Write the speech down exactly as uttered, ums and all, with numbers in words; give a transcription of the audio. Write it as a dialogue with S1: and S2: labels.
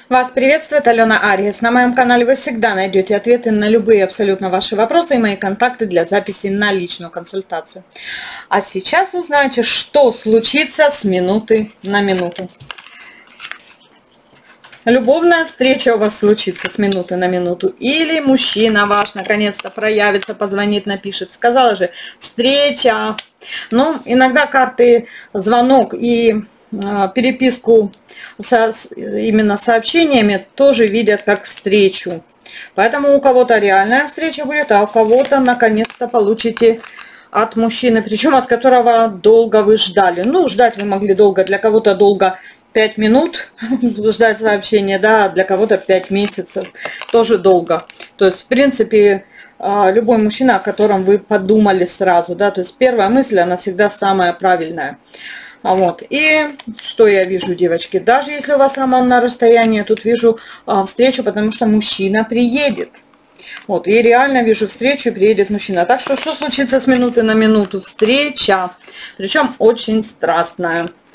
S1: Вас приветствует Алена Ариес. На моем канале вы всегда найдете ответы на любые абсолютно ваши вопросы и мои контакты для записи на личную консультацию. А сейчас узнаете, что случится с минуты на минуту. Любовная встреча у вас случится с минуты на минуту. Или мужчина ваш наконец-то проявится, позвонит, напишет. Сказала же, встреча. Но иногда карты звонок и э, переписку со, именно сообщениями тоже видят как встречу. Поэтому у кого-то реальная встреча будет, а у кого-то наконец-то получите от мужчины, причем от которого долго вы ждали. Ну, ждать вы могли долго, для кого-то долго пять минут ждать сообщения, да, для кого-то пять месяцев, тоже долго. То есть, в принципе, любой мужчина, о котором вы подумали сразу, да, то есть первая мысль, она всегда самая правильная. Вот. И что я вижу, девочки, даже если у вас роман на расстоянии, тут вижу а, встречу, потому что мужчина приедет. Вот, и реально вижу встречу, приедет мужчина. Так что, что случится с минуты на минуту? Встреча, причем очень страстная.